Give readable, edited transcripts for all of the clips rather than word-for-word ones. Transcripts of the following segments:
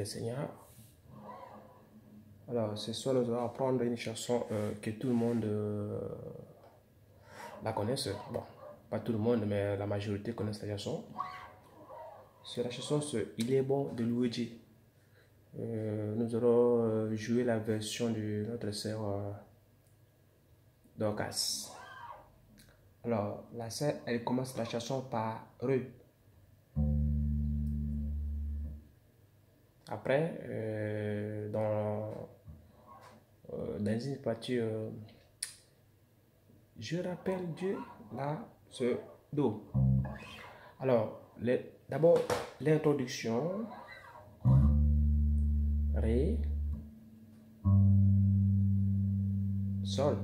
le Seigneur. Alors, ce soir, nous allons apprendre une chanson que tout le monde la connaisse. Bon, pas tout le monde, mais la majorité connaissent la chanson. C'est la chanson Il est bon de louer Dieu. Nous allons jouer la version de notre sœur Dorcas. Alors, la sœur, elle commence la chanson par Re. Après, dans une partie, je rappelle Dieu, là, ce Do. Alors, d'abord, l'introduction, Ré, Sol,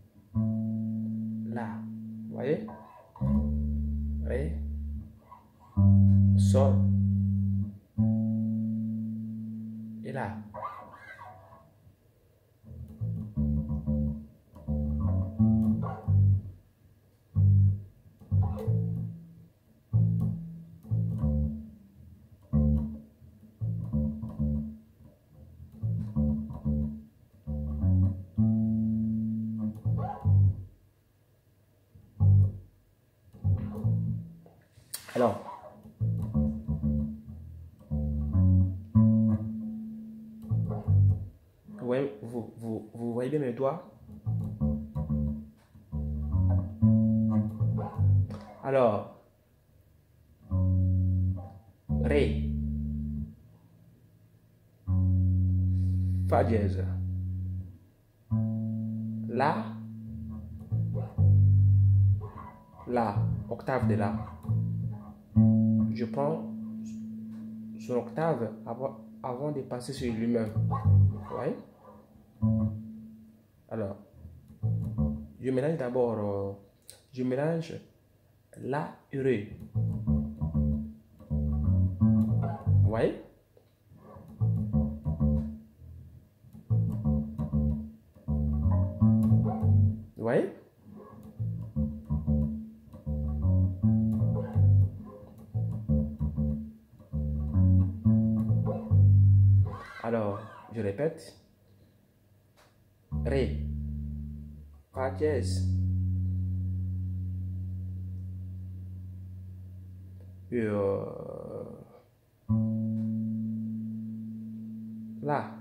La, vous voyez? Ré, Sol, et La. Alors, vous voyez bien mes doigts? Alors, Ré, Fa dièse, La, octave de La. Je prends son octave avant de passer sur lui-même. Ouais. Alors, je mélange d'abord, je mélange La et Ré. Ouais. Ouais. Alors, je répète. Ré, Fa dièse, La.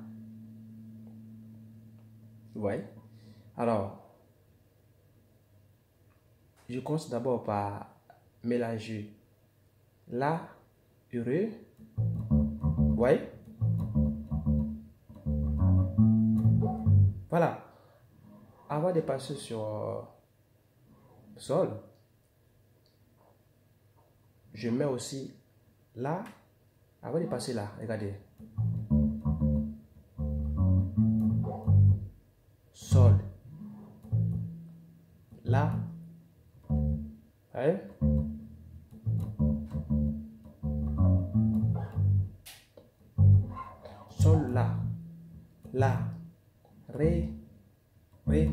Ouais. Alors, je commence d'abord par mélanger La et Ré. Ouais. Voilà. Avant de passer sur Sol, je mets aussi La. Avant de passer là, regardez. Sol. La. Ouais. Sol, La. La. Ré. Ré.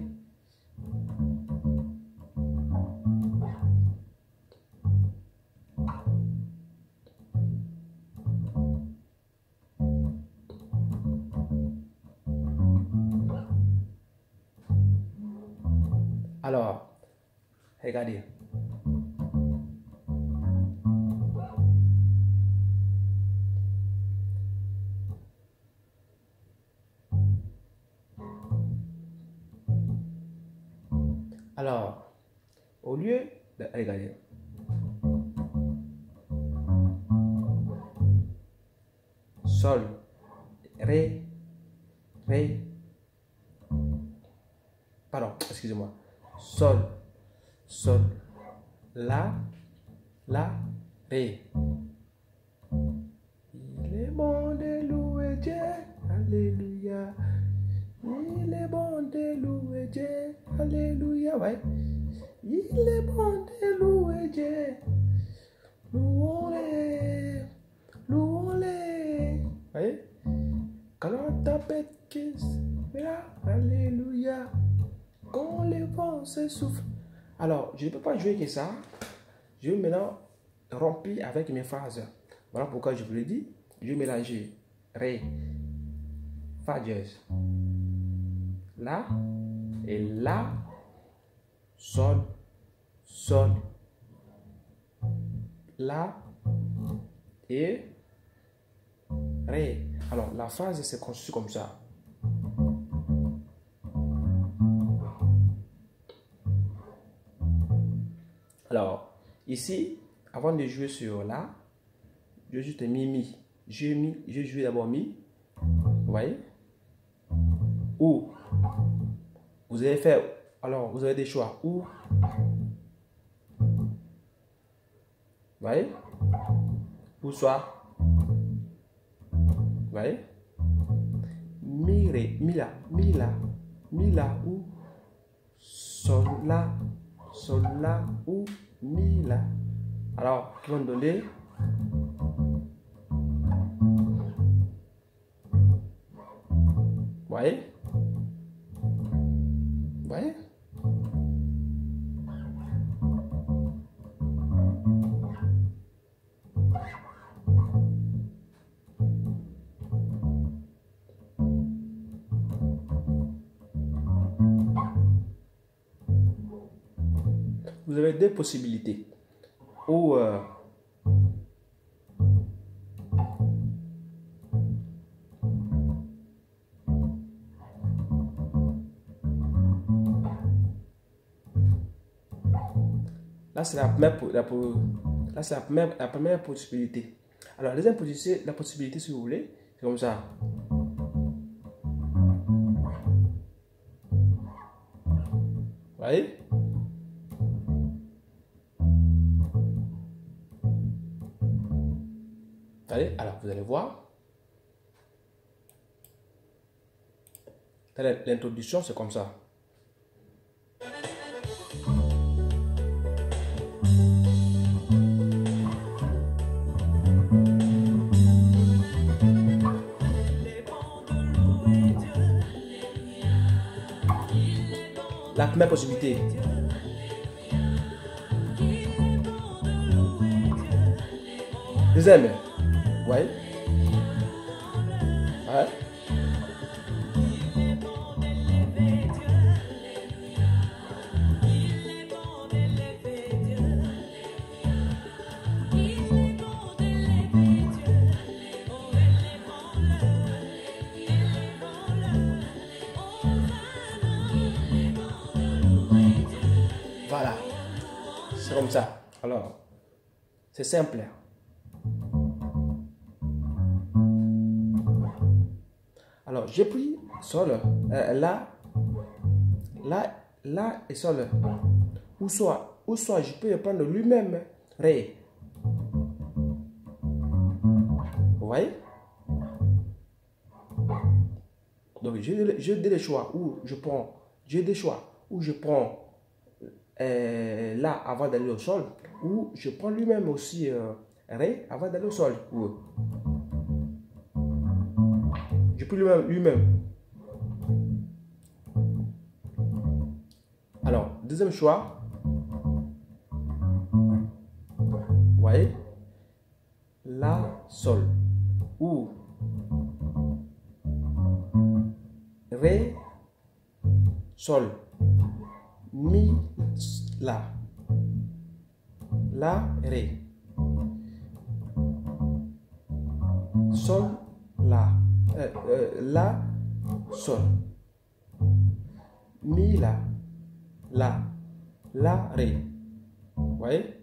Alors, regardez. Alors, au lieu de regarder, Sol, Ré, Ré, pardon, excusez-moi, Sol, Sol, La, La, Ré. Il est bon de louer Dieu, alléluia. Il est bon de louer Dieu, alléluia, ouais. Il est bon de louer Dieu, louons-les, louons-les. Ouais. Quand la tempête quitte, alléluia. Quand les vents se soufflent. Alors, je ne peux pas jouer que ça. Je vais maintenant remplir avec mes phrases. Voilà pourquoi je vous l'ai dit. Je vais mélanger Ré, Fa dièse. La et La, Sol, Sol. La et Ré. Alors, la phrase s'est construite comme ça. Alors, ici, avant de jouer sur La, je joue juste Mi. Je joue d'abord Mi. Vous voyez? Ou, vous allez faire, alors, vous avez des choix. Ou, vous voyez? Ou soit, vous voyez? Mi, Ré, Mi, La, Mi, La, Mi, La, ou Sol, La, ou Mi, La. Alors, qui vont me donner? Vous voyez? Vous voyez? Vous avez deux possibilités. Ou là, c'est la première possibilité. Alors, la deuxième possibilité, si vous voulez, c'est comme ça. Vous voyez? Allez, alors, vous allez voir. L'introduction, c'est comme ça. La première possibilité. Deuxième. Ouais. Ouais. Voilà. C'est comme ça. Alors, c'est simple. Alors, j'ai pris Sol, La et Sol. Ou soit, je peux prendre lui-même Ré. Vous voyez? Donc, j'ai des choix où je prends, La avant d'aller au Sol, ou je prends lui-même aussi Ré avant d'aller au Sol. Je peux lui-même. Alors, deuxième choix. Vous voyez? La, Sol. Ou Ré, Sol. Mi, La. La, Ré. Sol, La. La, Sol. Mi, La. Ré. Vous voyez?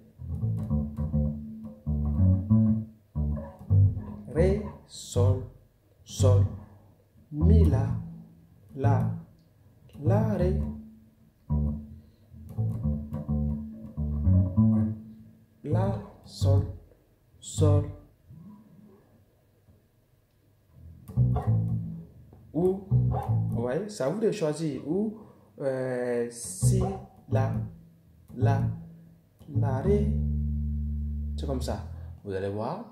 Ré, Sol, Sol. Mi, La. Ré. La, Sol, Sol. Ou, ouais, c'est à vous de choisir. Ou, Si, La, Ré. C'est comme ça. Vous allez voir.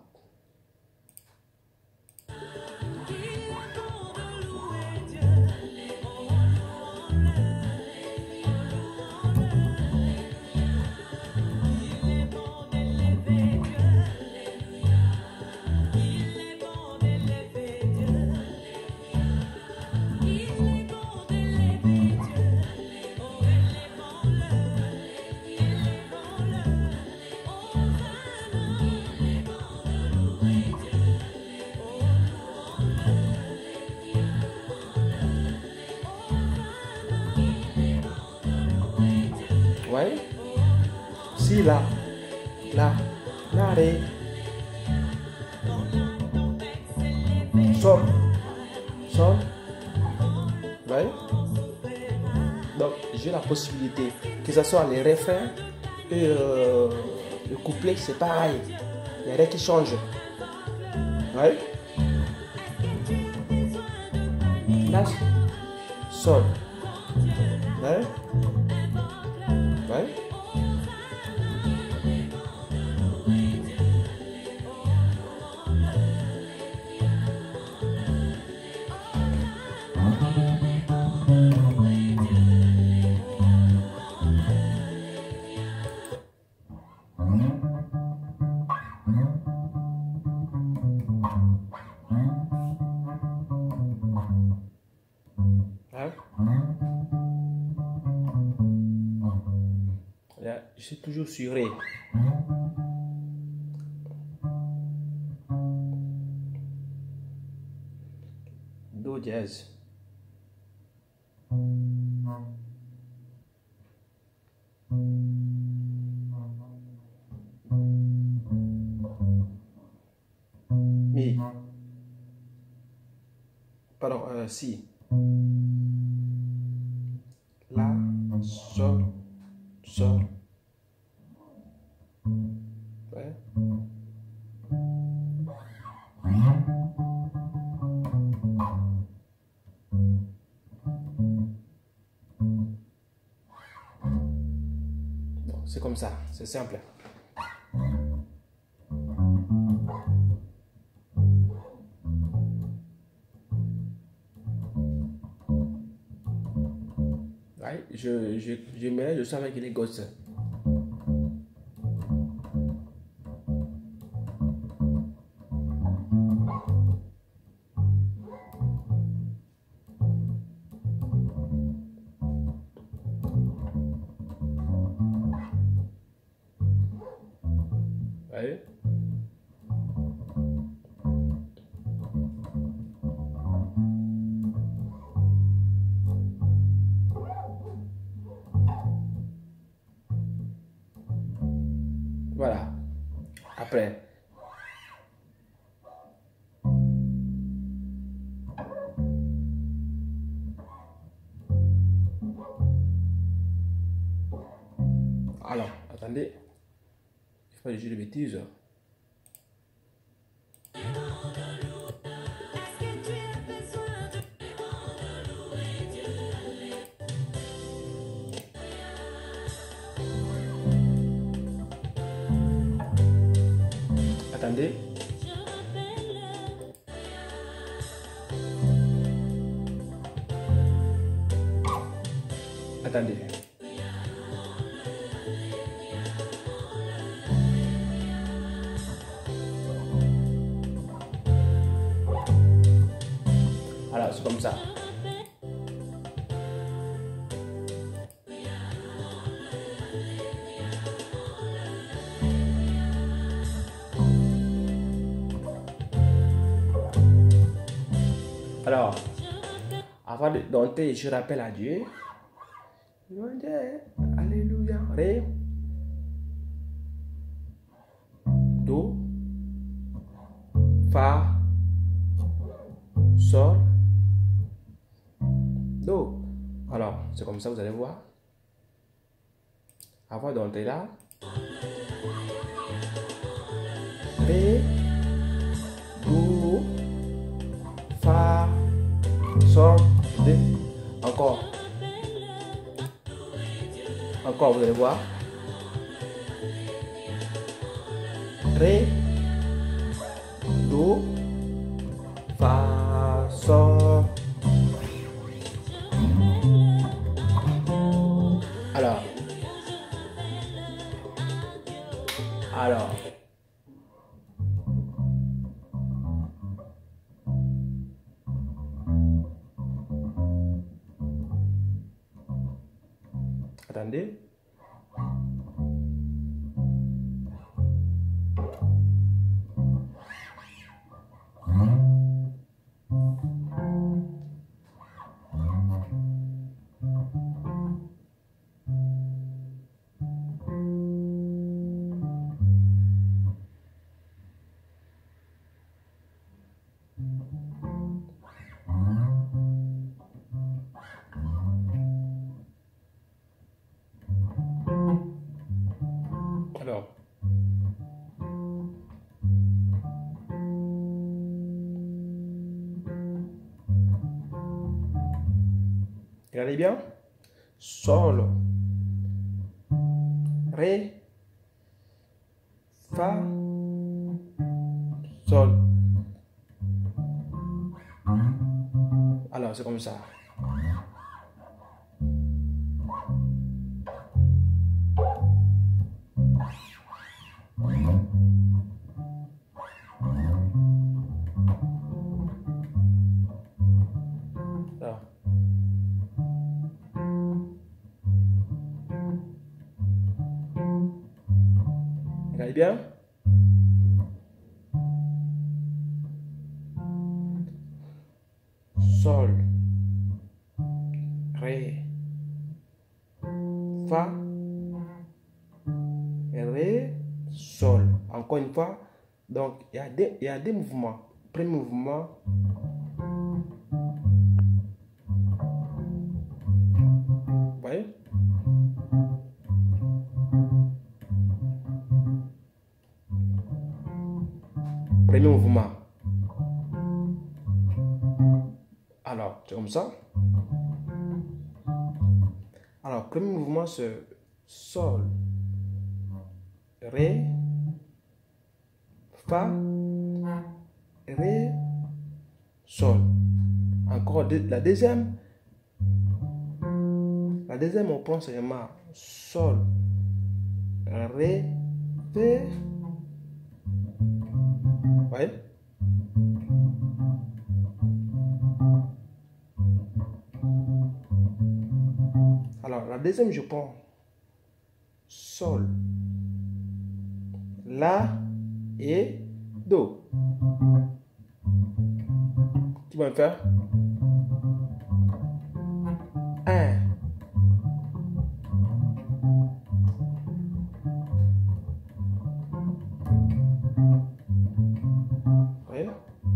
Ouais. Si, là. Là. Là, ré. Sol. Sol. Ouais. Donc, j'ai la possibilité que ce soit les refrains et le couplet, c'est pareil. Il n'y a rien qui change. Ouais. Là, sol. Ouais. Ouais. Hein? Là, je suis toujours sur Ré. Do dièse. Mi. Pardon, si. La, sol, sol. Ouais. Bon, c'est comme ça, c'est simple. Ouais, je mélange ça avec les gosses. Ouais. Voilà. Après. Alors, attendez. Il faut que je dise des bêtises. Attendez. Attendez. Alors, c'est comme ça. Alors, avant de danser, je rappelle à Dieu. Alléluia. Ré. Do. Fa. Sol. Do. Alors, c'est comme ça, vous allez voir. Avant d'entrer là. Ré. Do. Fa. Sol. Dé. Encore. Encore, vous allez voir. Ré. Do. Fa. Sol. Alors. Attendez. Alors, regardez bien. Sol, Ré, Fa, Sol. Alors, c'est comme ça. Alors. Regardez bien. Sol, Ré, Fa, Ré, Sol. Encore une fois. Donc, il y a des mouvements. Premier mouvement. Vous voyez? Premier mouvement. Alors, c'est comme ça. Alors, premier mouvement, c'est Sol, Ré, Fa, Ré, Sol. Encore la deuxième, on prend seulement Sol, Ré, Fa. Vous voyez? Alors, la deuxième, je prends Sol, La et Do. Tu vas me faire 1. Oui.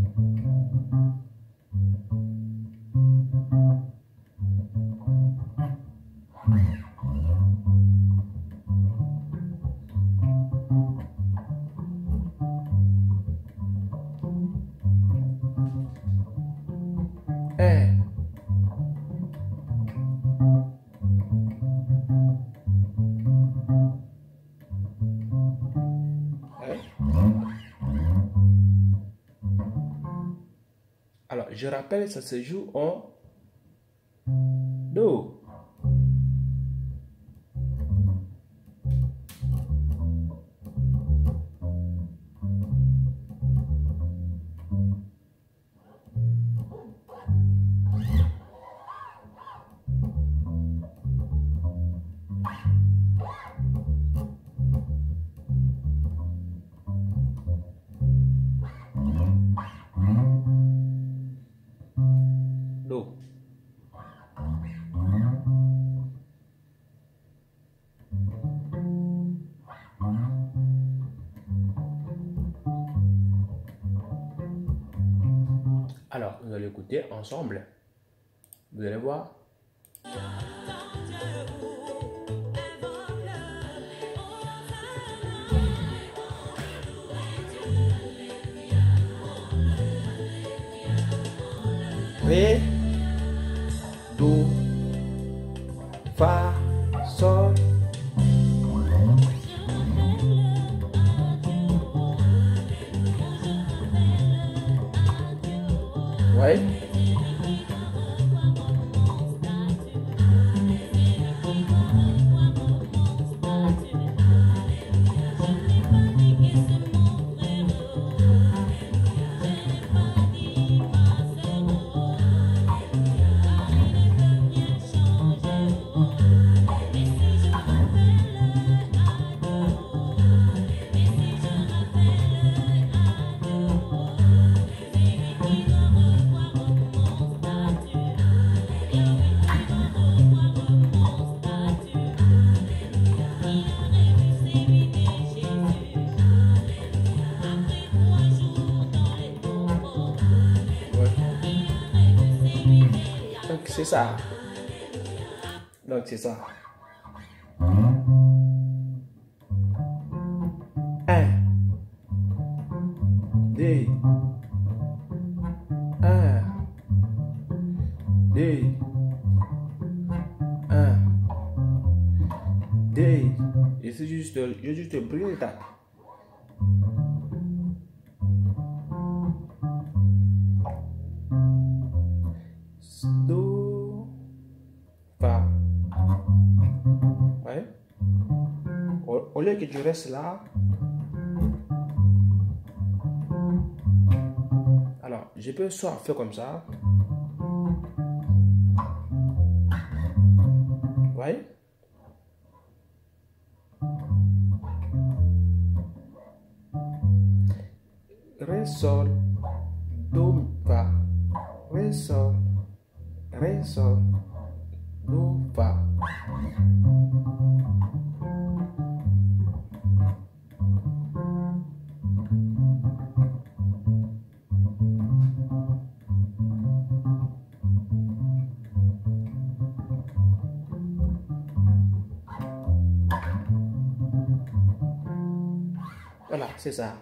Alors, je rappelle, ça se joue en Do. Do. Alors, vous allez écouter ensemble. Vous allez voir. Ré, Do, Fa, Sol. Ouais. Donc c'est ça. Donc c'est ça. D. Et c'est juste, je juste briller les tables. Do, Fa. Ouais. Au lieu que tu restes là, alors je peux soit faire comme ça. Ouais. Ré, sol, do, fa. Ré, sol, do, fa. Voilà, c'est ça.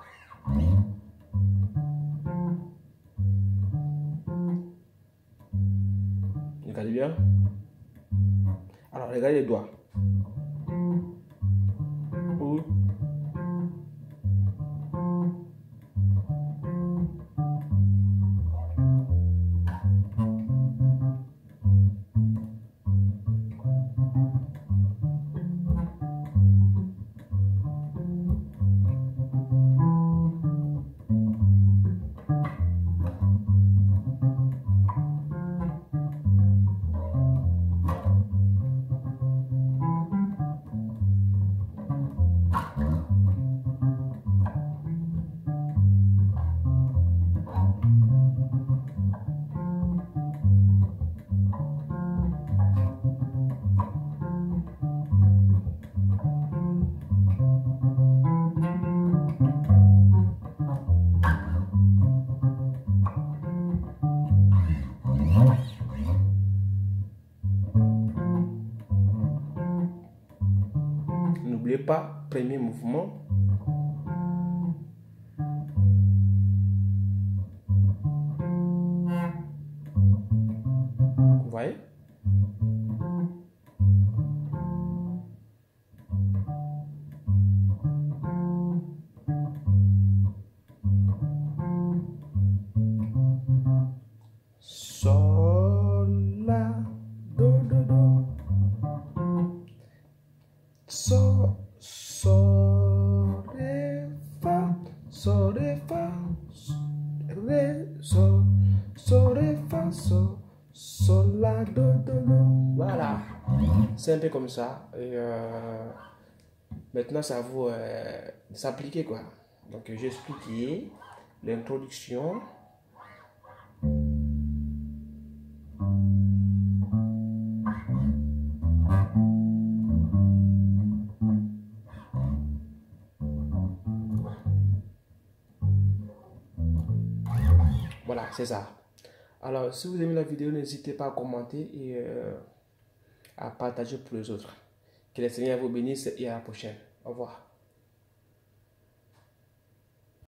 Regardez bien. Alors, regardez les doigts. Ou. N'oubliez pas, premier mouvement. Vous voyez? Sol, la, do, do, do. So, ré, fa, ré, ré, fa, sol, la, do, do, do. Voilà, c'est un peu comme ça. Et maintenant, ça vous s'appliquer quoi. Donc, j'ai expliqué l'introduction. Voilà, c'est ça. Alors, si vous aimez la vidéo, n'hésitez pas à commenter et à partager pour les autres. Que le Seigneur vous bénisse et à la prochaine. Au revoir.